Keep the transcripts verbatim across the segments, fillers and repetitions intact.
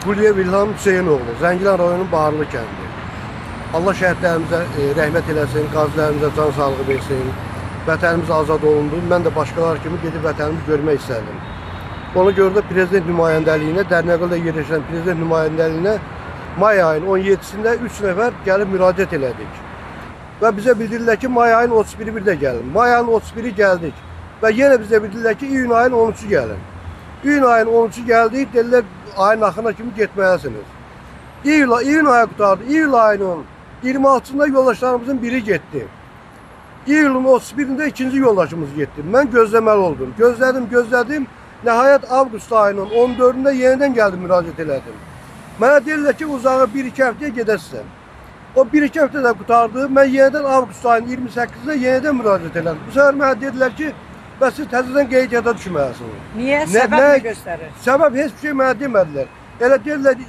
Quliyev İlham Hüseynoğlu, Zəngilan rayonunun Baharlı kəndi. Allah şəhidlərimizə e, rəhmət eləsin, qazilərimizə can sağlığı versin. Vətənimiz azad olundu. Mən də başqaları kimi gedib vətənimi görmək istədim. Ona görə də prezident nümayəndəliyinə, Dərnəqəldə yerləşən prezident nümayəndəliyinə may ayının on yeddisində üç nəfər gəlib müraciət elədik. Və bizə bildirdilər ki, may ayının otuz biri bir də gəlin. May ayının otuz biri gəldik. Və yenə bizə bildirdilər ki, iyun ayının on üçü gəlin. İyun ayının on üçü gəldik, dedilər, ayın axırına kimi getməlisiniz. İyul, iyun ayı qutardı. İyul ayının iyirmi altısında yoldaşlarımızın biri getdi. İyulun otuz birində ikinci yoldaşımız getdi. Mən gözləməli oldum. Gözlədim, gözlədim. Nəhayət avqust ayının on dördündə yenidən gəldim, müraciət elədim. Mənə deyirlər ki, uzağı bir iki həftəyə gedəsən. O bir iki həftə də qutardı. Mən yenidən avqust ayının iyirmi səkkizində yenidən müraciət elədim. Bu səfər mənə dedilər ki, bəs siz təzədən qeydiyyata düşməlisiniz. Niyə? Səbəb nə göstərir? Səbəb heç bir şey mənə demədilər. Elə deyirlər,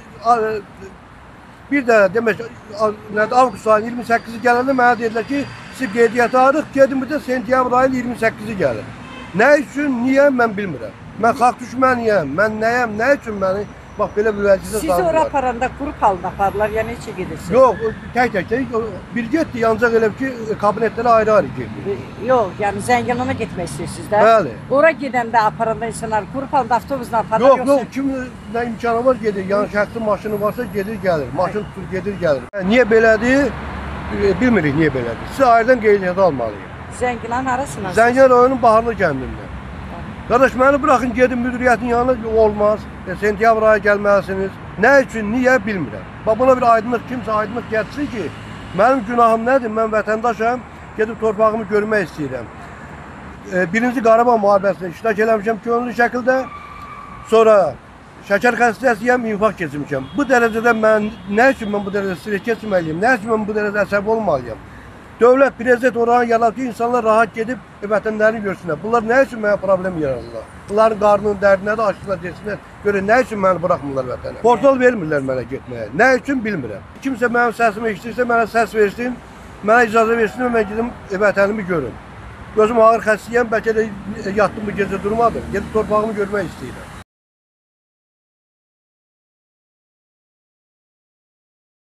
bir də demək, avqust ayının iyirmi səkkizi gələndə mənə dedilər ki, siz qeydiyyata alırıq, gedin bir də sentyabr ayının iyirmi səkkizi gəlir. Nə üçün, niyə mən bilmirəm. Mən xalq düşməniyəm, mən nəyəm, nə üçün məni, bax belə bir vəziyyətə saldılar. Siz ora aparanda qrup halında apardılar, yəni neçə gedirsiniz? Yox, tək tək, bir getdi, yancaq elə ki, kabinetlərə ayrı-ayrı getdi. Yox, yəni Zəngilan'a getmək istəyirsiniz də? Bəli. Ora gedəndə aparanda insanlar qrup halında avtobusla aparır, yoxsa? Yox, yox, kim nə imkanı var gedir, yəni şəxsi maşını varsa gedir, gəlir, maşın tutur, gedir, gəlir. Niyə belədir, bilmirik niyə belədir. Siz ayrıdan qeydiyyata almalıyıq. Zəngilan harasınız? Zəngilan rayonunun Baharlı kəndində. Qardaş, məni bıraxın, gedin müdiriyyətin yanına, olmaz. E, sentyabr ayı gəlməlisiniz. Nə üçün, niyə bilmirəm. Bax, buna bir aydınlıq, kimsə aydınlıq gətirsin ki, mənim günahım nədir, mən vətəndaşam, gedib torpağımı görmək istəyirəm. E, birinci Qarabağ müharibəsində iştirak eləmişəm könüllü şəkildə, sonra şəkər xəstəsiyəm, infarkt keçirmişəm. Bu dərəcədə mən, nə üçün mən bu dərəcədə stres keçirməliyim, nə üçün mən bu dərəcədə əsəb olmalıyım? Dövlət, prezident oranı yaratır ki, insanlar rahat gedib e, vətənlərini görsünlər. Bunlar nə üçün mənə problem yaradırlar? Bunların qarnının dərdinə də açsınlar, desinlər. Görün, nə üçün məni buraxmırlar vətənə? Portal vermirlər mənə getməyə. Nə üçün bilmirəm. Kimsə mənim səsimi eşitirsə, mənə səs versin, mənə icazə versin və mən gedim e, vətənimi görün. Gözüm ağır xəstəyəm, bəlkə də yatdım bu gecə durmadım. Gedib torpağımı görmək istəyirəm.